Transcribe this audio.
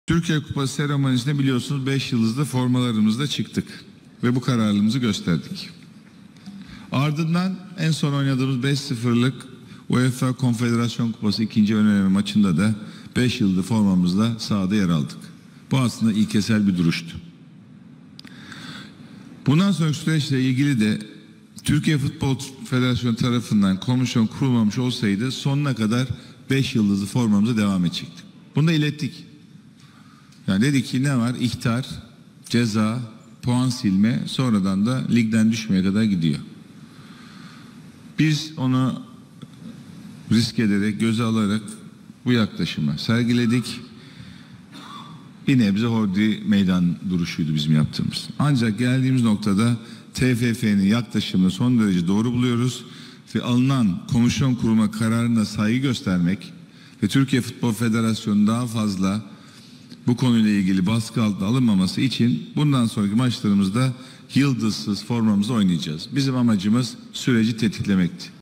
Türkiye Kupası seremonisinde biliyorsunuz 5 yıldızlı formalarımızla çıktık ve bu kararlılığımızı gösterdik. Ardından en son oynadığımız 5-0'lık UEFA Konfederasyon Kupası 2. ön eleme maçında da 5 yıldızlı formamızla sahada yer aldık. Bu aslında ilkesel bir duruştu. Bundan sonraki süreçle ilgili de Türkiye Futbol Federasyonu tarafından komisyon kurulmamış olsaydı sonuna kadar 5 yıldızlı formamıza devam edecektik. Bunu da ilettik. Yani dedik ki ne var? İhtar, ceza, puan silme, sonradan da ligden düşmeye kadar gidiyor. Biz onu risk ederek, göze alarak bu yaklaşımı sergiledik. Bir nebze hodri meydan duruşuydu bizim yaptığımız. Ancak geldiğimiz noktada TFF'nin yaklaşımını son derece doğru buluyoruz ve alınan komisyon kurma kararına saygı göstermek ve Türkiye Futbol Federasyonu daha fazla bu konuyla ilgili baskı altına alınmaması için bundan sonraki maçlarımızda yıldızsız formamızda oynayacağız. Bizim amacımız süreci tetiklemekti.